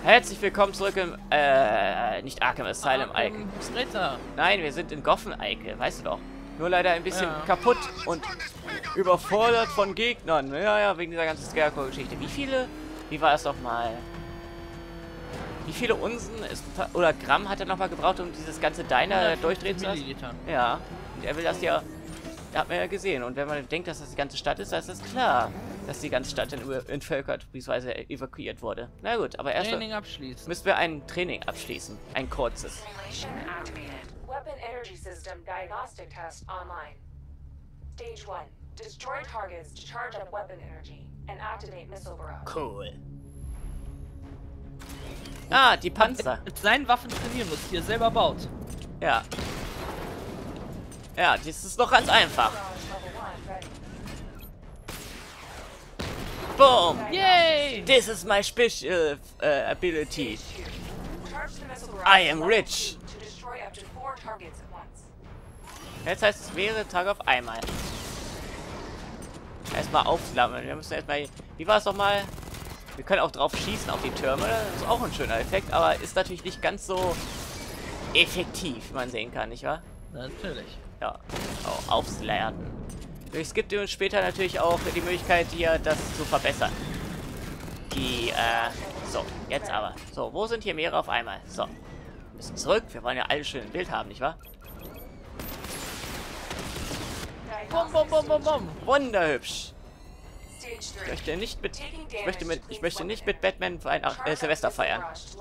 Herzlich willkommen zurück im, nicht Arkham Asylum, Eike. Ritter. Nein, wir sind in Gotham, Eike, weißt du doch. Nur leider ein bisschen kaputt und überfordert von Gegnern. Ja, wegen dieser ganzen Scarecrow-Geschichte. Wie war es doch mal? Wie viele Unsen oder Gramm hat er nochmal gebraucht, um dieses ganze Diner durchdrehen zu lassen? Ja, und er will das ja, hat man ja gesehen. Und wenn man denkt, dass das die ganze Stadt ist, dann ist es klar, dass die ganze Stadt entvölkert bzw. evakuiert wurde. Na gut, aber erst müssen wir ein Training abschließen. Ein kurzes. Weapon energy system diagnostic test online. Stage 1. Destroy targets to charge up weapon energy and activate missile barrage. Cool. Ah, die Panzer. Mit seinen Waffen trainieren muss, die er selber baut. Ja. Ja, das ist doch ganz einfach. Boom! Yay! This is my special ability. I am rich. Jetzt heißt es wäre Tag auf einmal. Erstmal aufsammeln. Wir müssen erstmal. Wie war es doch mal? Wir können auch drauf schießen auf die Türme. Das ist auch ein schöner Effekt, aber ist natürlich nicht ganz so effektiv, wie man sehen kann, nicht wahr? Natürlich. Ja, auch aufsladen. Es gibt uns später natürlich auch die Möglichkeit, hier das zu verbessern. So, jetzt aber. So, wo sind hier mehrere auf einmal? So, wir müssen zurück. Wir wollen ja alle schön ein Bild haben, nicht wahr? Bum, bum, bum, bum, bum. Wunderhübsch. Ich möchte nicht mit Batman Silvester feiern.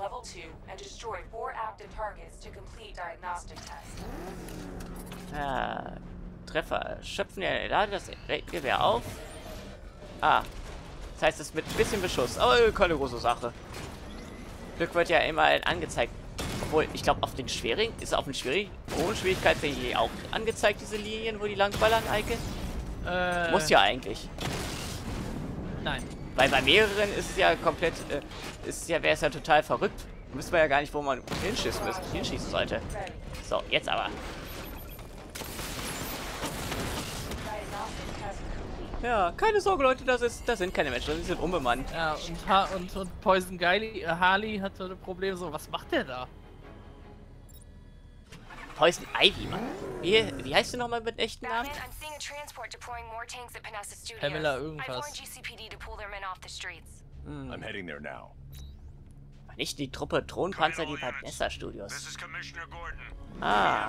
Treffer. Schöpfen ja, lade das Gewehr auf. Ah. Das heißt, es mit ein bisschen Beschuss. Aber keine große Sache. Glück wird ja immer angezeigt. Obwohl, ich glaube, auf den schwierigen, ist auf den hohen Schwierigkeitsgrad hier auch angezeigt, diese Linien, wo die langballern, Eike? Muss ja eigentlich. Nein. Weil bei mehreren ist es ja komplett, wäre es ja total verrückt. Wissen wir ja gar nicht, wo man hinschießen sollte. So, jetzt aber. Ja, keine Sorge, Leute, das sind keine Menschen, die sind unbemannt. Ja, und Poison Harley hat so ein Problem, so, was macht der da? Poison Ivy, Mann. Wie heißt du nochmal mit echten Namen? Pamela irgendwas. I'm heading there now. Nicht die Truppe Thronpanzer, die Vanessa Studios. Ah.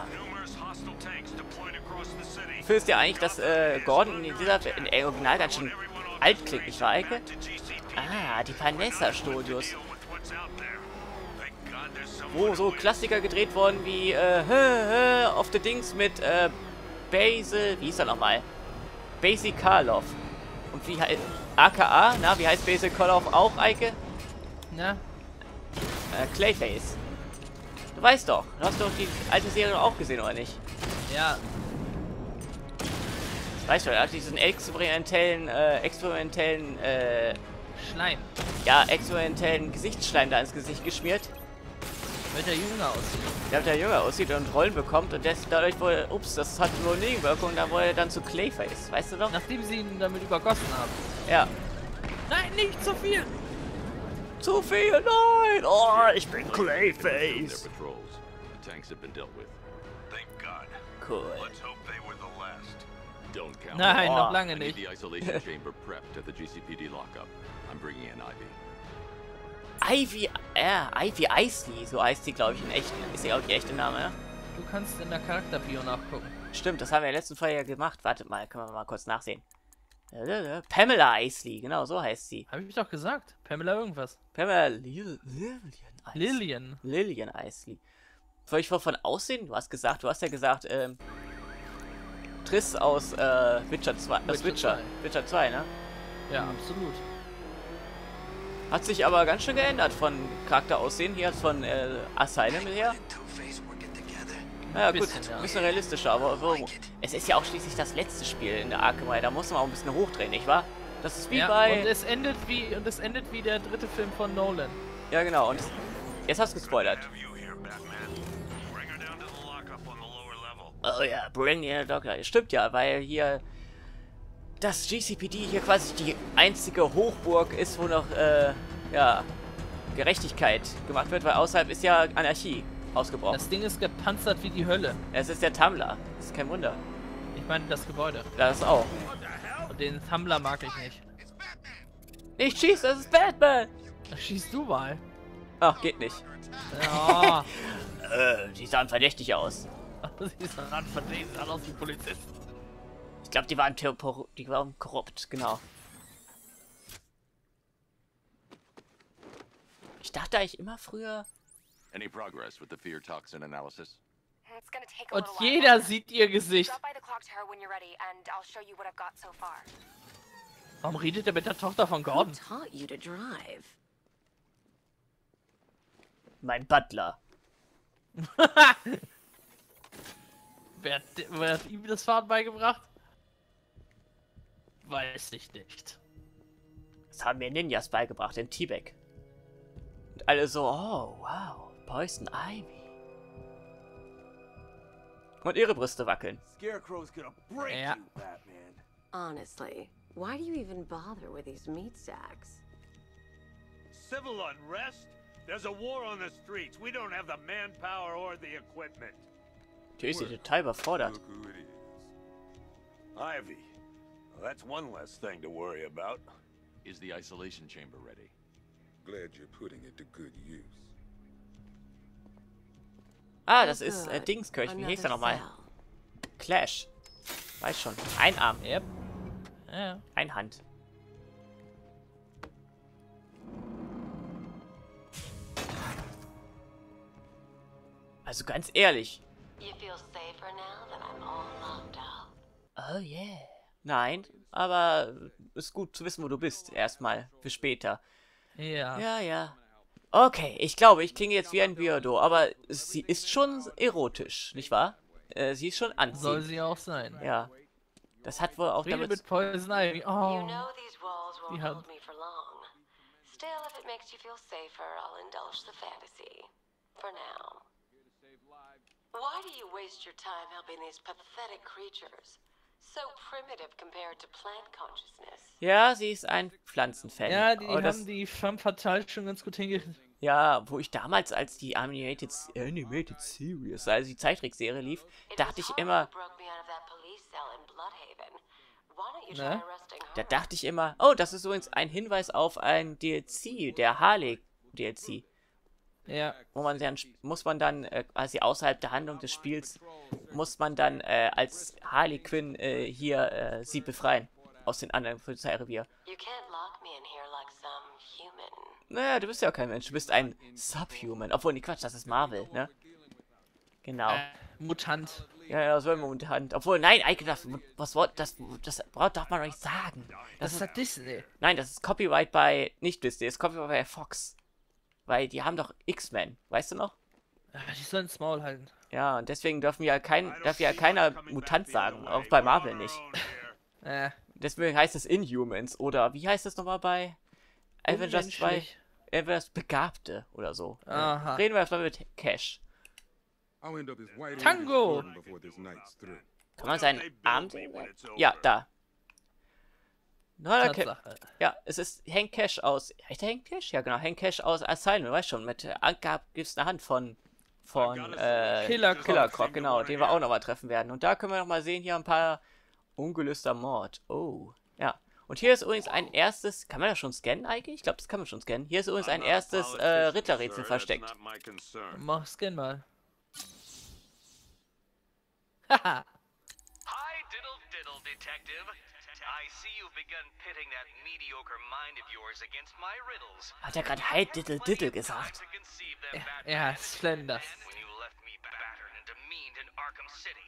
Fühlst du eigentlich, dass Gordon in Original ganz schön alt klingt, nicht wahr, Eike? Ah, die Vanessa Studios. Wo so Klassiker gedreht worden wie of the Dings mit Basil, wie hieß er nochmal? Basil Karloff. Und wie heißt AKA? Na, wie heißt Basil Karloff auch, Eike? Na? Clayface. Du weißt doch, du hast doch die alte Serie auch gesehen, oder nicht? Ja. Weißt du, er hat diesen experimentellen Schleim. Ja, experimentellen Gesichtsschleim da ins Gesicht geschmiert. Damit er jünger aussieht. Damit er jünger aussieht und Rollen bekommt und dadurch wurde, ups, das hat nur Nebenwirkungen, da wurde er dann zu Clayface, weißt du doch? Nachdem sie ihn damit übergossen haben. Ja. Nein, nicht zu viel! Zu viel, nein! Oh, ich bin Clayface! Cool. Nein, noch lange nicht. Ivy Isley, so heißt sie, glaube ich, in echt. Ist ja auch die echte Name, ja? Du kannst in der Charakterbio nachgucken. Stimmt, das haben wir in der letzten Folge ja gemacht. Wartet mal, können wir mal kurz nachsehen. Pamela Isley, genau, so heißt sie. Hab ich doch gesagt. Pamela irgendwas. Pamela Lillian. Lillian Isley. Soll ich von Aussehen? Du hast ja gesagt, Triss aus Witcher 2, Witcher 2, ne? Ja, absolut. Hat sich aber ganz schön geändert von Charakteraussehen hier, von Asylum her. Naja, gut, ein bisschen realistischer, aber es ist ja auch schließlich das letzte Spiel in der Arkham-Reihe, da muss man auch ein bisschen hochdrehen, nicht wahr? Das ist wie bei... Und es endet wie der dritte Film von Nolan. Ja, genau, und jetzt hast du gespoilert. Oh ja, bring the Doctor. Stimmt ja, weil hier das GCPD hier quasi die einzige Hochburg ist, wo noch, ja, Gerechtigkeit gemacht wird, weil außerhalb ist ja Anarchie ausgebrochen. Das Ding ist gepanzert wie die Hölle. Es ist der Tumblr. Das ist kein Wunder. Ich meine das Gebäude. Das auch. Und den Tumblr mag ich nicht. Nicht schieß, das ist Batman! Schießt du mal. Ach, geht nicht. Ja. Die sahen verdächtig aus. Sie sahen verdächtig aus wie Polizisten. Ich glaube, die waren korrupt, genau. Ich dachte eigentlich immer früher... Any progress with the fear toxin analysis? It's gonna take a Und little while. jeder sieht ihr Gesicht. Drop by the clock tower when you're ready, and I'll show you what I've got so far. Warum redet er mit der Tochter von Gordon? Taught you to drive. Mein Butler. Wer hat ihm das Fahren beigebracht? Weiß ich nicht. Das haben mir Ninjas beigebracht in Tibet. Und alle so, oh, wow, Poison Ivy. Und ihre Brüste wackeln. Scarecrow's gonna break Ja. you, Batman. Honestly, why do you even bother with these meat sacks? Civil unrest? There's a war on the streets. We don't have the manpower or the equipment. Die ist total überfordert. Look who it is. Ivy. Well, that's one less thing to worry about. Is the isolation chamber ready? Glad you're putting it to good use. Ah, das ist Good. Dingskirchen. Wie hieß er Another nochmal? cell. Clash. Weiß schon. Ein Arm, Yep. Ja. ein Hand. Also ganz ehrlich. You feel safer now that I'm all locked out? Oh yeah. Nein, aber ist gut zu wissen, wo du bist. Erstmal. Für später. Ja. Ja, ja. Okay, ich glaube, ich klinge jetzt wie ein Weirdo, aber sie ist schon erotisch, nicht wahr? Sie ist schon Soll anziehend. sie auch sein. Ja. Das hat wohl auch Rede damit... mit Poison Ivy. You Oh. know these walls won't Yeah. hold me for long. Still, if it makes you feel safer, I'll indulge the fantasy. For now. Why do you waste your time helping these pathetic creatures? So primitive compared to plant consciousness. Ja, sie ist ein Pflanzenfan. Ja, die Aber das, haben die Femme Fatale schon ganz gut hingekriegt. ja, wo ich damals, als die Animated Series, also die Zeichentrickserie lief, dachte ich immer, Ne? da dachte ich immer, oh, das ist übrigens ein Hinweis auf ein DLC, der Harley DLC. Ja. Wo man dann, muss man dann, quasi außerhalb der Handlung des Spiels, muss man dann als Harley Quinn hier sie befreien aus den anderen Polizeirevier. Naja, du bist ja kein Mensch, du bist ein Subhuman. Obwohl, nee, Quatsch, das ist Marvel, ne? Genau. Mutant. Ja, ja, so immer unter Hand. Obwohl, nein, eigentlich, das darf man doch nicht sagen. Das ist halt Disney. Nein, das ist Copyright bei, nicht Disney, das ist Copyright bei Fox. Weil die haben doch X-Men, weißt du noch? Die sollen ins Maul halten. Ja, und deswegen darf ja keiner Mutant sagen, auch bei Marvel nicht. Deswegen heißt es Inhumans, oder wie heißt es nochmal bei Avengers 2? Unmenschlich. Avengers Begabte oder so. Aha. Reden wir erstmal mit Cash. I'll end up as white Tango! as Gordon before this night's through. Kann man seinen Arm sehen? Ja, da. Na, okay. Tatsache. Ja, es ist Hank Cash aus. Heißt der Hank Cash? Ja, genau. Hank Cash aus Asylum, weißt schon. Mit Anker gibt es eine Hand von Killer Croc, genau. Den wir auch nochmal treffen werden. Und da können wir nochmal sehen, hier ein paar ungelöster Mord. Oh, ja. Und hier ist übrigens ein erstes. Kann man das schon scannen eigentlich? Ich glaube, das kann man schon scannen. Hier ist übrigens ein erstes Ritterrätsel versteckt. Mach Scan mal. Haha. Hi, Diddle Diddle, Detective. I see you've begun pitting that mediocre mind of yours against my riddles. Hat er gerade Hi Diddle Diddle gesagt? Ja, ist Flanders. When you left me battered and demeaned in Arkham City.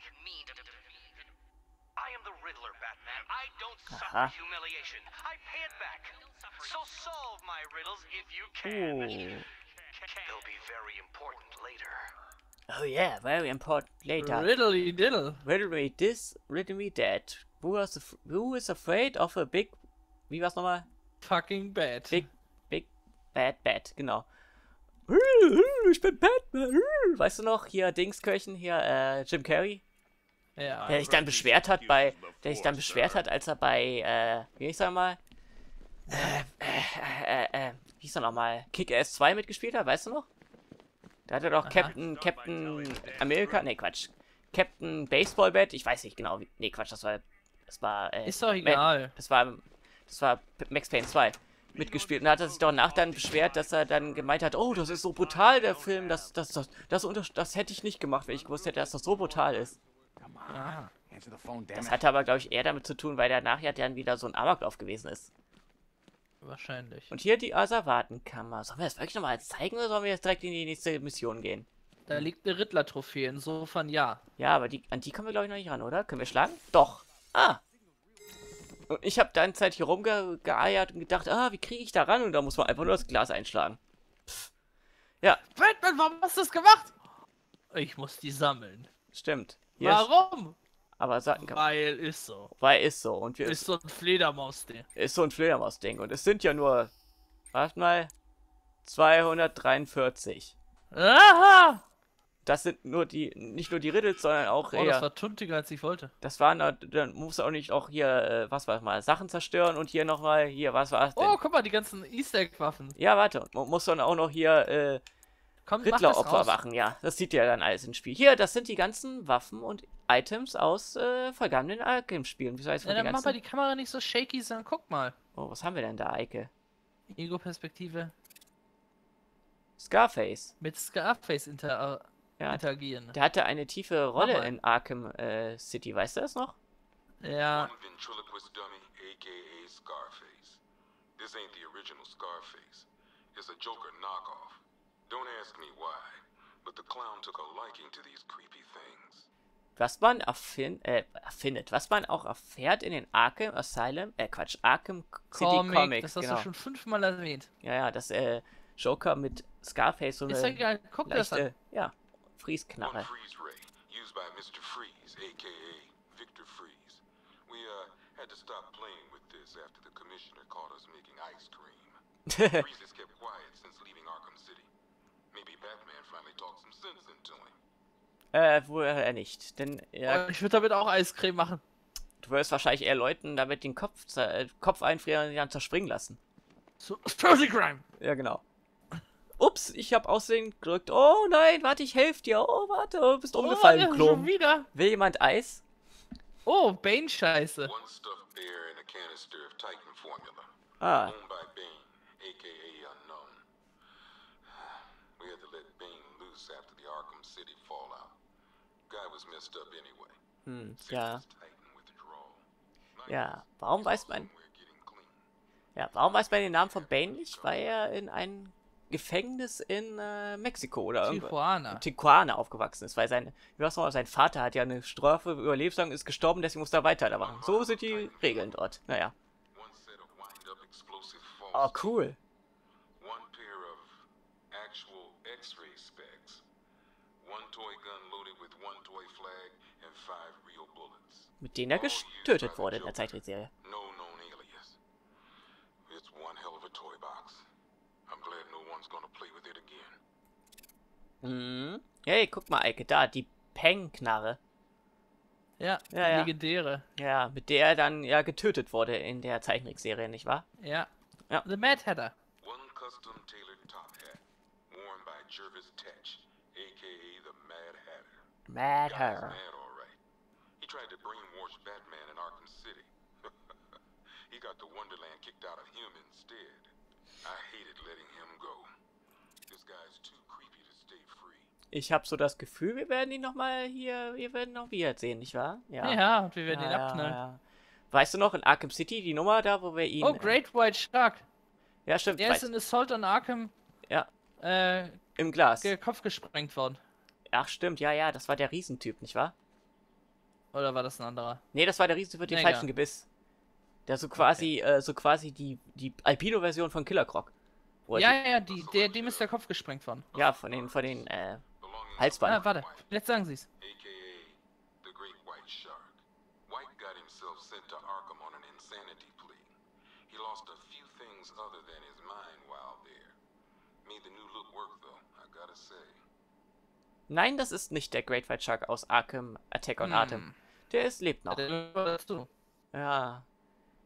I am the Riddler, Batman. I don't suffer humiliation. I pay it back. So solve my riddles if you can. They'll be very important later. Oh yeah, very important later. Riddly Diddle. Riddle me this, riddle me that. Who is afraid of a big... Wie war's nochmal? Fucking bad. Big, bad, genau. Ich bin Batman. Weißt du noch, hier Dingskirchen, hier Jim Carrey? Ja. Der sich dann beschwert hat als er bei, wie ich sag mal, wie hieß er nochmal, Kick-Ass 2 mitgespielt hat, weißt du noch? Da hat er doch Aha. Captain America, nee, Quatsch. Captain Baseball Bat, ich weiß nicht genau, nee, Quatsch, das war, Ist doch egal. Das war Max Payne 2 mitgespielt. Und da hat er sich doch nach dann beschwert, dass er dann gemeint hat, oh, das ist so brutal, der Film, das hätte ich nicht gemacht, wenn ich gewusst hätte, dass das so brutal ist. Ah. Das hatte aber, glaube ich, eher damit zu tun, weil der nachher dann wieder so ein Amoklauf gewesen ist. Wahrscheinlich. Und hier die Asservatenkammer. Sollen wir das wirklich nochmal zeigen oder sollen wir jetzt direkt in die nächste Mission gehen? Da liegt eine Riddler-Trophäe, insofern ja. Ja, aber an die kommen wir, glaube ich, noch nicht ran, oder? Können wir schlagen? Doch. Ah. Und ich habe dann Zeit hier rumgeeiert und gedacht, wie kriege ich da ran? Und da muss man einfach nur das Glas einschlagen. Pff. Ja, Batman, warum hast du das gemacht? Ich muss die sammeln. stimmt. Hier Warum? aber Weil ist so. weil ist so. Und wir Ist so ein Fledermaus-Ding. ist so ein Fledermaus-Ding. Und es sind ja nur, warte mal, 243. Aha! Das sind nur nicht nur die Riddles, sondern auch Oh, das war tuntiger, als ich wollte. das waren, dann muss auch nicht auch hier, was war mal, Sachen zerstören und hier nochmal, hier, was war es denn? Oh, guck mal, die ganzen Easter Egg-Waffen. Ja, warte, man muss dann auch noch hier, Komm, mach das Riddler-Opfer raus. machen, ja. Das sieht ja dann alles im Spiel. Hier, das sind die ganzen Waffen und Items aus, vergangenen Arkham-Spielen. Wieso heißt Ja, die dann mach ganzen... mal die Kamera nicht so shaky, sondern guck mal. Oh, was haben wir denn da, Eike? Ego-Perspektive. Scarface. Mit Scarface Ja, interagieren. der hatte eine tiefe Rolle mal. in Arkham City, weißt du das noch? Ja. One ventriloquist dummy, aka Scarface. This ain't the original Scarface. It's a Joker knockoff. Don't ask me why, but the clown took a liking to these creepy things. Was man erfindet, was man auch erfährt in den Arkham Asylum, Arkham City Comics, das hast genau. du schon 5-mal erwähnt. Ja, das Joker mit Scarface so Ist eine egal, guck das an. leichte, ja, One Frießknarre. freeze ray, used by Mr. Freeze, aka Victor Freeze. We, had to stop playing with this after the commissioner caught us making ice cream. Freeze has kept quiet since leaving Arkham City. Maybe Batman finally talked some sense into him. Wohl nicht, denn er, Ich würde damit auch Eiscreme machen. du wirst wahrscheinlich eher Leuten damit den Kopf einfrieren und dann zerspringen lassen. So, Explosive Crime. Ja, genau. Ups, ich habe aussehen gedrückt. Oh nein, warte, ich helfe dir. Oh, warte, du bist umgefallen, ja, Klon. schon wieder. Will jemand Eis? Oh, Bane-Scheiße. One stuffed bear in a canister of Titan formula. Ah, Owned by Bane, aka Unknown. We had to let Bane loose after the Arkham City fallout. Guy was messed up anyway. ja. Serious Titan withdrawal. Ja, warum weiß man... We're getting clean. Ja, warum weiß man den Namen von Bane nicht? Weil er in ein Gefängnis in Mexiko oder irgendwo... Tijuana. Tijuana aufgewachsen ist, weil sein Vater hat ja eine Strafe überlebt, ist gestorben, deswegen muss er weitermachen. So sind die Regeln dort. Naja. One set of wind-up explosive falls. Oh, cool. One pair of actual X-ray specs. One toy gun loaded with one toy flag and 5 real bullets. Mit denen er getötet wurde in der Zeichentrickserie. No known alias. It's one hell of a toy box. I'm glad no one's gonna play with it again. Mhm. Hey, guck mal, Eike, da, die Peng-Knarre. Ja, Ja, ja. legendäre. Ja, mit der er dann ja getötet wurde in der Zeichentrickserie, nicht wahr? Ja. Ja. The Mad Hatter. One custom tailored top hat, worn by Jervis Tetch, aka the Mad Hatter. Mad Guy's Hatter. mad, all right. He tried to brainwash Batman in Arkham City. He got the Wonderland kicked out of him instead. I hated letting him go. This guy's too creepy to stay free. Ich habe so das Gefühl, wir werden ihn nochmal hier, wir werden noch wieder sehen, nicht wahr? Ja, und wir werden ihn abknallen. Ja. Weißt du noch, in Arkham City, die Nummer da, wo wir ihn... Oh, Great White Shark. Ja, stimmt. Der ist in Assault on Arkham Ja, im Glas. Kopf gesprengt worden. Ach, stimmt, ja, das war der Riesentyp, nicht wahr? Oder war das ein anderer? Nee, das war der Riesentyp mit dem Nee, falschen egal. Gebiss. Der so quasi, die Albino-Version von Killer Croc. Ja, dem ist der Kopf gesprengt worden. Ja, von den, Halsband. Ah, warte, jetzt sagen sie's. AKA the Great White Shark. White got himself sent to Arkham on an insanity plea. He lost a few things other than his mind while there. Made the new look work though, I gotta say. Nein, das ist nicht der Great White Shark aus Arkham Attack on Arkham. Der lebt noch. Der gehört dazu. Ja.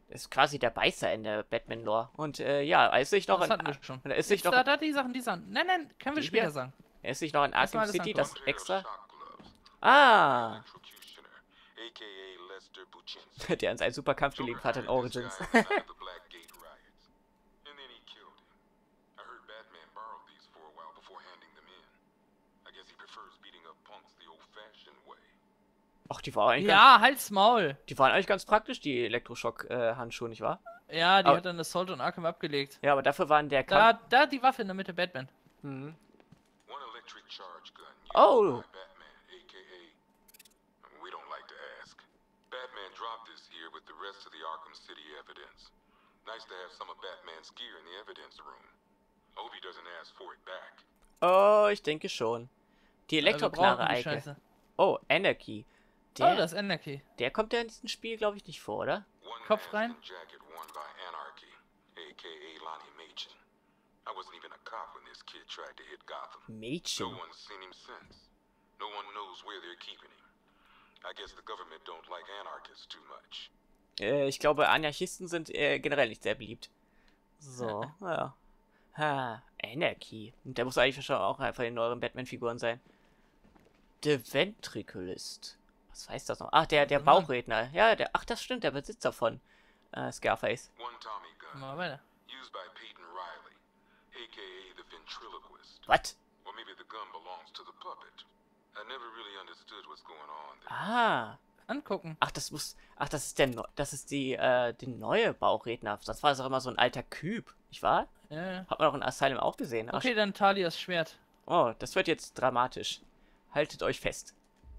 Ist quasi der Beißer in der Batman-Lore. Und ja, er ist sich noch Das in... hatten wir schon. Er ist sich noch... Da die Sachen. Nein, können wir Die später hier? sagen. Er ist sich noch in Arkham mal das City, das angucken. extra... Shock gloves. Ah! Electrocutioner, aka Lester Buchinski. Der uns einen super Kampf geliefert hat in Joker hired this Origins. guy at the night of the Blackgate riots. And then he killed him. I heard Batman borrowed these for a while before handing them in. I guess he prefers beating up punks the old-fashioned way. Ach, die waren eigentlich, Ja, halt's Maul. die waren eigentlich ganz praktisch, die Elektroschock-Handschuhe, nicht wahr? Ja, die Aber- hat dann Assault und Arkham abgelegt. Ja, aber dafür waren der Kampf... Da die Waffe in der Mitte, Batman. Mhm. One electric charge gun used Oh. by Batman, aka... We don't like to ask. Batman dropped this here with the rest of the Arkham City evidence. Nice to have some of Batman's gear in the evidence room. I hope he doesn't ask for it back. Oh, ich denke schon. Die Wir Elektroknarre, brauchen die Eike. Scheiße. Oh, Anarchy. Oh, das ist Anarchy. Der kommt ja in diesem Spiel, glaube ich, nicht vor, oder? One Kopf mask rein. and jacket worn by Anarchy, aka Lonnie Machin. I wasn't even a cop when this kid tried to hit Gotham. No Mädchen. one's seen him since. No one knows where they're keeping him. I guess the government don't like anarchists too much. Ich glaube, Anarchisten sind generell nicht sehr beliebt. So, ja. Ha, Anarchy. Und der muss eigentlich schon auch einfach in neueren Batman-Figuren sein. The Ventriculist. Was heißt das noch? Ach, der Bauchredner. Ja, ach, das stimmt, der Besitzer von Scarface. One Tommy gun, Mal weiter. used by Peyton Riley, aka the ventriloquist. Was? Or maybe the gun belongs to the puppet. I never really understood what's going on there. Ah. Angucken. Ach, das ist die neue Bauchredner. Das war doch immer so ein alter Küb, nicht wahr? Ja. Hat man doch in Asylum auch gesehen. Ach, Okay, dann Talias Schwert. oh, das wird jetzt dramatisch. Haltet euch fest.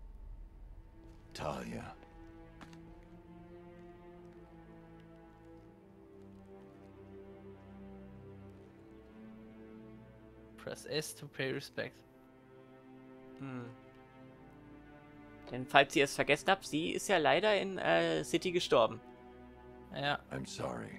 Talia. Press S to pay respect. Denn falls ihr es vergessen habt, sie ist ja leider in City gestorben. Ja. I'm sorry.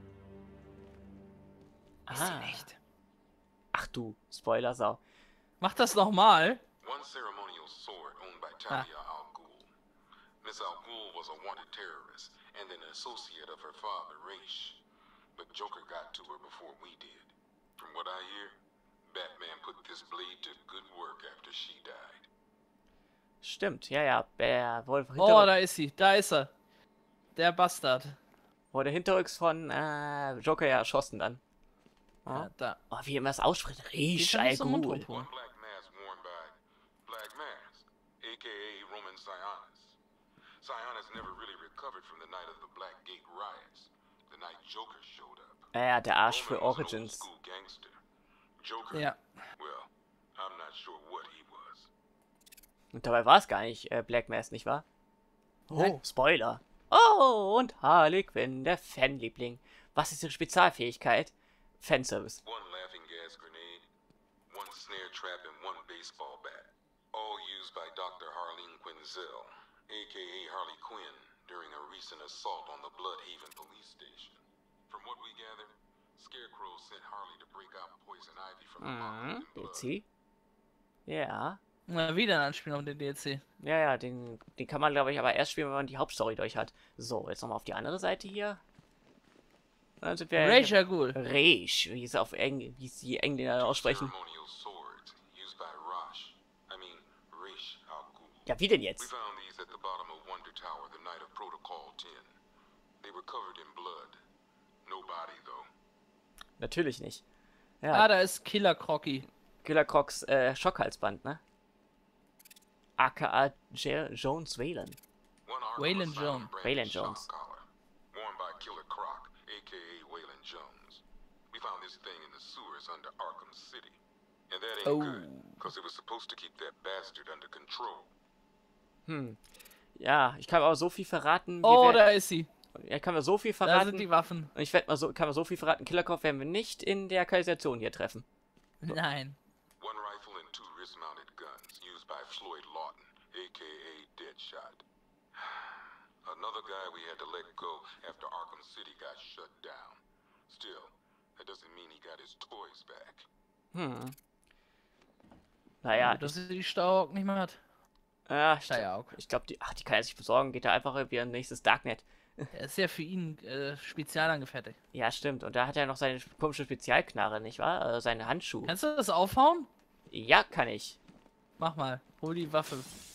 Ah. Ach du, Spoilersau. Mach das nochmal. One ceremonial sword owned by Talia Al Ghul. Miss Al Ghul was a wanted terrorist and an associate of her father, Raish. But Joker got to her before we did. From what I hear, Batman put this blade to good work after she died. Stimmt, ja. Oh, da ist sie. Da ist er. Der Bastard. Wurde hinterrücks von Joker ja erschossen dann. Ja, da. Oh, wie immer es ausspricht. Die Riech kann Al ich so im Mund Ghul. rumholen. One black mask worn by Black Mask, aka Roman Sionis. Sionis never really recovered from the night of the Blackgate riots, the night Joker showed up. Ja, der Arsch für Roman was an Origins. old-school gangster. Joker, Ja. well, I'm not sure what he was. Und dabei war es gar nicht Black Mask, nicht wahr? Nein. Oh, Spoiler. Oh, und Harley Quinn, der Fanliebling. Was ist ihre Spezialfähigkeit? Fanservice. One laughing gas grenade, one snare trap, and one baseball bat. All used by Dr. Harleen Quinzel, aka Harley Quinn, during a recent assault on the Bloodhaven police station. From what we gather, Scarecrow sent Harley to break out Poison Ivy from the Mountain in Blood. DLC? Ja. Na, wieder ein Anspielung auf den DLC. Ja, den kann man, glaube ich, aber erst spielen, wenn man die Hauptstory durch hat. So, jetzt nochmal auf die andere Seite hier. Dann sind wir... Rage Al Ghul. Rage, wie es die Engländer aussprechen. Ceremonial swords used by Raish Al Ghul. Ja, wie denn We jetzt? found these at the bottom of Wonder Tower the night of Protocol 10. They were covered in blood. No body, though. Natürlich nicht. Ah, Ja, da ist Killer Crocky. Killer Crocs Schockhalsband, ne? AKA Jones Wayland. One Arkham Waylon Asylum Jones. branded Waylon shock Jones. collar, worn by Killer Croc, aka Waylon Jones. We found this thing in the sewers under Arkham City. And that ain't good, because it was supposed to keep that bastard under control. Ja, ich kann aber so viel verraten. Oh, da ist sie. Ich kann mir so viel Da verraten. sind die Waffen. Und kann mir so viel verraten. Killerkopf werden wir nicht in der Kanalisation hier treffen. Nein. One rifle and two wrist-mounted guns used by Floyd Lawton, aka Deadshot. Another guy we had to let go after Arkham City got shut down. Still, that doesn't mean he got his toys back. Naja, Dass sie die Stauaug nicht mehr hat. ja, Steyr-Aug. ich glaube, die kann er sich besorgen. Geht da einfach wie ein nächstes Darknet. Er ist ja für ihn spezial angefertigt. Ja, stimmt. Und da hat er noch seine komische Spezialknarre, nicht wahr? Seine Handschuhe. Kannst du das aufhauen? Ja, kann ich. Mach mal. Hol die Waffe.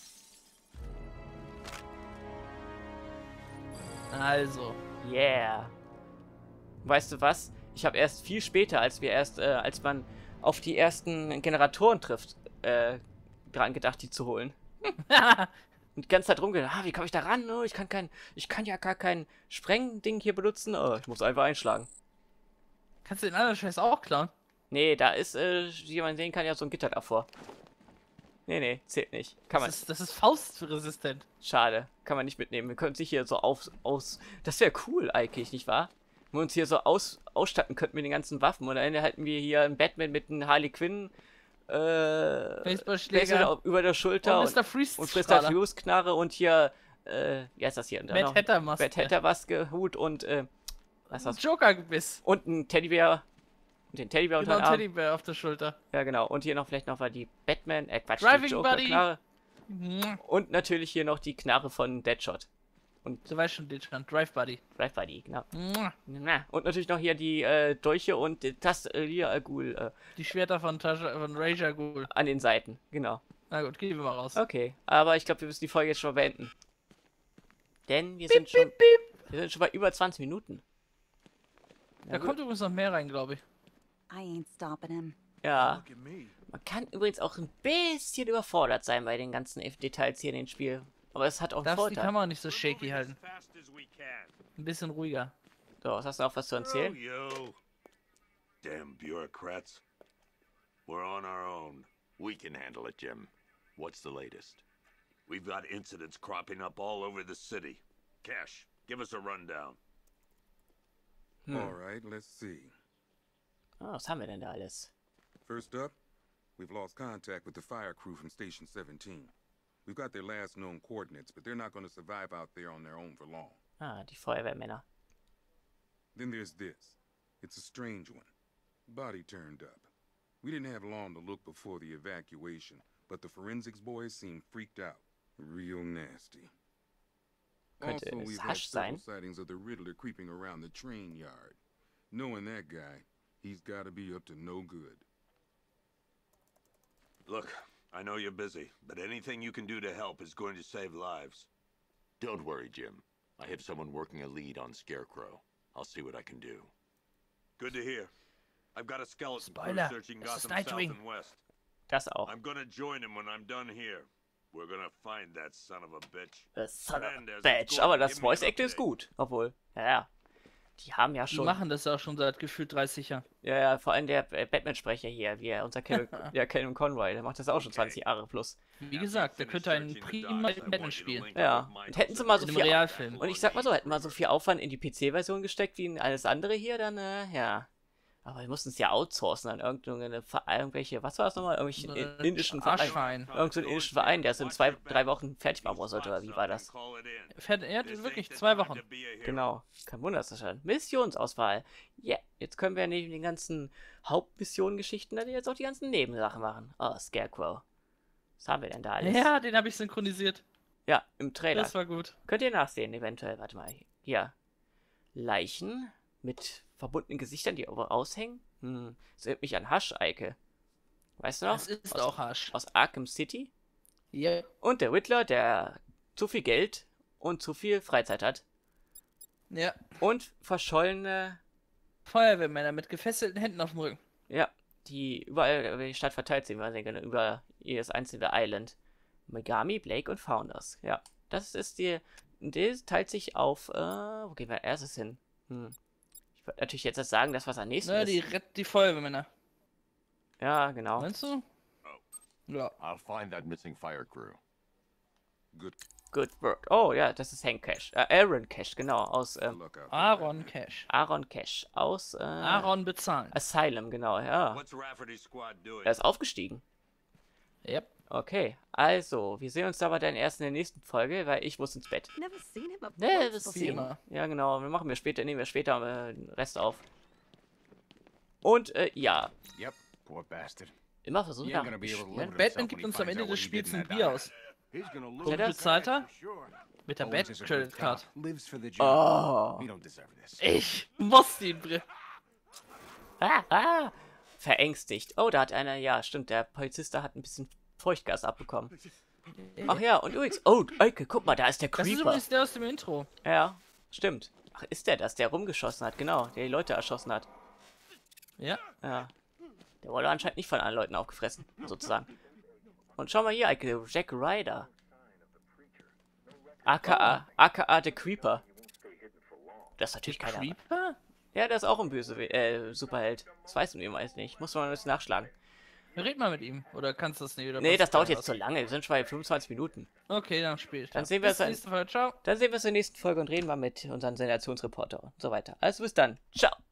Also. Yeah. Weißt du was? Ich habe erst viel später, als man auf die ersten Generatoren trifft, dran gedacht, die zu holen. Und die ganze Zeit rumgedacht, wie komme ich da ran? Oh, ich kann ja gar kein Sprengding hier benutzen. Oh, ich muss einfach einschlagen. Kannst du den anderen Scheiß auch klauen? Nee, da ist, wie man sehen kann, ja so ein Gitter davor. Nee, zählt nicht. Kann man. Das ist faustresistent. Schade, kann man nicht mitnehmen. Wir können sich hier so das wäre cool eigentlich, nicht wahr? Wenn wir uns hier so ausstatten könnten mit den ganzen Waffen. Und dann hätten wir hier einen Batman mit einem Harley Quinn, Baseballschläger über der Schulter und Mr. Freeze und Mr. Freeze Knarre und hier, wie heißt das hier? Mad Hatter Maske. Mad Hatter Maske, Hut und, was ist das? Joker-Gebiss. Und ein Teddybär. Und den Teddybär unter Genau, den Arm. Teddybär auf der Schulter. Ja, genau. Und hier noch vielleicht noch mal die Batman, Quatsch, die Driving Joker Knarre. Buddy. Und natürlich hier noch die Knarre von Deadshot. Und Du weißt schon, den stand. Drive Buddy. Drive Buddy, genau. Und natürlich noch hier die Dolche und das hier Die Schwerter von Ra's al Ghul. an den Seiten, genau. Na gut, gehen wir mal raus. Okay, aber ich glaube, wir müssen die Folge jetzt schon beenden. Denn wir sind schon bei über 20 Minuten. Da kommt übrigens noch mehr rein, glaube ich. I ain't stopping him. Ja. Man kann übrigens auch ein bisschen überfordert sein bei den ganzen Details hier in dem Spiel. Aber es hat auch einen Darfst die Vorteil. Kamera nicht so shaky halten. Ein bisschen ruhiger. So, was hast du noch was zu erzählen? Oh, yo. Damn bureaucrats. We're on our own. We can handle it, Jim. What's the latest? We've got incidents cropping up all over the city. Cash, give us a rundown. All right, let's see. Oh, was haben wir denn da alles? First up, we've lost contact with the fire crew from Station 17. We've got their last known coordinates, but they're not going to survive out there on their own for long. Ah, die Feuerwehrmänner. Then there's this. It's a strange one. Body turned up. We didn't have long to look before the evacuation, but the forensics boys seem freaked out. Real nasty. Könnte Also, es we've had Hasch several sein? sightings of the Riddler creeping around the train yard. Knowing that guy, he's got to be up to no good. Look, I know you're busy, but anything you can do to help is going to save lives. Don't worry, Jim. I have someone working a lead on Scarecrow. I'll see what I can do. Good to hear. I've got a skeleton crew Spoiler, searching es ist Gotham South Nightwing. and West. Das auch. I'm gonna join him when I'm done here. We're gonna find that son of a bitch. Son of a Menendez is Badge. going Aber to das give me an Voice Acting ist update. gut. Obwohl, ja. Die haben ja Die schon. machen das ja auch schon seit gefühlt 30 Jahren. Ja, vor allem der Batman-Sprecher hier, wie unser Kevin Conroy, der macht das auch schon 20 Jahre plus. Wie gesagt, der könnte einen prima Batman spielen. Ja, und hätten sie mal so In einem viel. Realfilm. Und ich sag mal so, hätten wir so viel Aufwand in die PC-Version gesteckt wie in alles andere hier, dann, ja. Aber wir mussten es ja outsourcen an irgendwelche, was war das nochmal? Irgendwelchen indischen Verein. Arschverein. Irgend so einen indischen Verein, der es in 2-3 Wochen fertig machen sollte, oder wie war das? Er hat wirklich 2 Wochen. Genau. Kein Wunder, dass das schon. Missionsauswahl. Ja, jetzt können wir neben den ganzen Hauptmissionen-Geschichten dann jetzt auch die ganzen Nebensachen machen. Oh, Scarecrow. Was haben wir denn da alles? Ja, den habe ich synchronisiert. Ja, im Trailer. Das war gut. Könnt ihr nachsehen, eventuell. Warte mal. Hier. Leichen mit verbundenen Gesichtern, die raushängen. Das erinnert mich an Hasch, Eike. Weißt du noch? Das ist auch Hasch. Aus Arkham City. Ja. Und der Riddler, der zu viel Geld und zu viel Freizeit hat. Ja. Und verschollene, Feuerwehrmänner mit gefesselten Händen auf dem Rücken. ja, die überall über die Stadt verteilt sind, über jedes einzelne Island. Megami, Blake und Founders. Ja, das ist das teilt sich auf, wo gehen wir als erstes hin? Ich würde natürlich jetzt sagen, das was am nächsten Na, ist. die Feuerwehrmänner. Ja, genau. Meinst du? Ja. I'll find that missing fire crew. Good work. Oh ja, das ist Hank Cash. Aaron Cash, genau, aus Look out. Aaron Cash. Aaron Cash. Aus Aaron bezahlen. Asylum, genau, ja. What's Rafferty's squad doing? Er ist aufgestiegen. Yep. Okay, also, wir sehen uns aber dann erst in der nächsten Folge, weil ich muss ins Bett. Never seen him up Ne, close das before. Wie immer. Ja, genau, nehmen wir später den Rest auf. Und, ja, Yep, poor bastard. immer versuchen He ain't gonna be able to nachzuspielen. live with Batman himself gibt when uns he am finds Ende out des what he did Spiels in ein that Bier dive. aus. He's gonna lose Womit his bezahlt er? for sure. Mit der Bad Credit Card. Oh. Ich muss ihn bringen. Verängstigt. Oh, da hat einer, ja, stimmt, der Polizist da hat ein bisschen Feuchtgas abbekommen. Ach ja, und übrigens, oh, Eike, guck mal, da ist der Das ist Creeper. übrigens der aus dem Intro. Ja, stimmt. Ach, ist der das, der rumgeschossen hat, genau, der die Leute erschossen hat. Ja. Ja. Der wurde anscheinend nicht von allen Leuten aufgefressen, sozusagen. Und schau mal hier, Eike, Jack Ryder. AKA The Creeper. Das ist natürlich keiner. Creeper? Ja, der ist auch ein böse Superheld. Das weiß man jemals nicht. Muss man ein bisschen nachschlagen. Red mal mit ihm. Oder kannst du das nicht? Oder Nee, das dauert jetzt so zu lange. Wir sind schon bei 25 Minuten. Okay, dann später. Dann sehen wir es nächste Folge. Ciao. Dann sehen wir es in der nächsten Folge und reden wir mit unseren Sensationsreporter und so weiter. Also bis dann. Ciao.